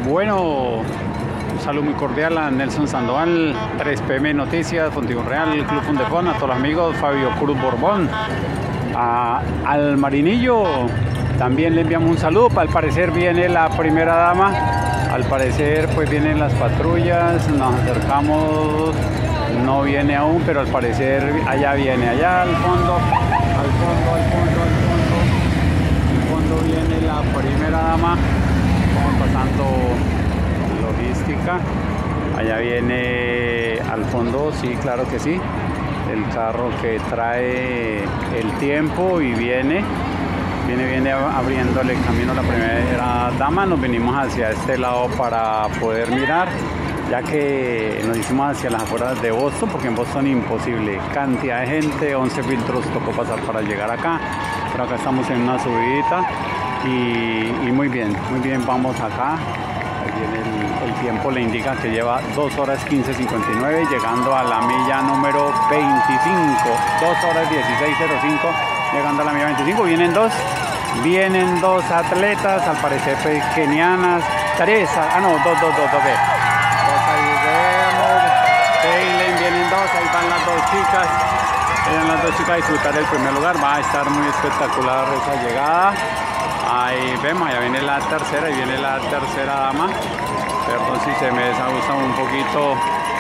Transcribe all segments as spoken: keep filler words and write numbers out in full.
Bueno, un saludo muy cordial a Nelson Sandoval, tres pe eme Noticias, Fontibón Real, Club Fundefón, a todos los amigos, Fabio Cruz Borbón, a, al Marinillo, también le enviamos un saludo. Al parecer viene la primera dama, al parecer pues vienen las patrullas, nos acercamos, no viene aún, pero al parecer allá viene, allá al fondo, al fondo, al fondo, al fondo, al fondo viene la primera dama. Vamos pasando logística, allá viene al fondo, sí, claro que sí, el carro que trae el tiempo y viene, viene, viene abriéndole camino a la primera dama. Nos venimos hacia este lado para poder mirar, ya que nos hicimos hacia las afueras de Boston, porque en Boston imposible, cantidad de gente, once filtros tocó pasar para llegar acá, pero acá estamos en una subidita. Y, y muy bien, muy bien, vamos acá. Aquí el, el tiempo le indica que lleva dos horas quince cincuenta y nueve, llegando a la milla número veinticinco, dos horas dieciséis cero cinco, llegando a la milla veinticinco. Vienen dos, vienen dos atletas, al parecer kenianas, tres, ah no, dos, dos, dos, dos, ve. Dos ahí vemos, Keilen, vienen dos, ahí van las dos chicas, vienen las dos chicas a disfrutar el primer lugar. Va a estar muy espectacular esa llegada. Ahí vemos, ya viene la tercera y viene la tercera dama. Perdón si se me desajusta un poquito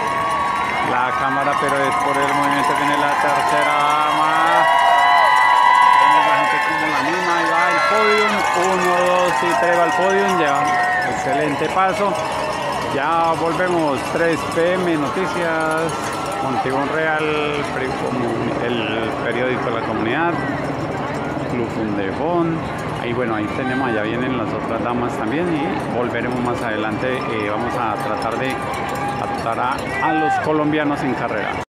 la cámara, pero es por el movimiento que viene la tercera dama. Vemos la gente como la misma, ahí va el podium, uno, dos y tres va al podium, lleva excelente paso. Ya volvemos, tres pe eme Noticias, Fontibón Real, el periódico de la comunidad, Club Fundefón. Ahí bueno, ahí tenemos, allá vienen las otras damas también y volveremos más adelante. Eh, vamos a tratar de captar a, a los colombianos en carrera.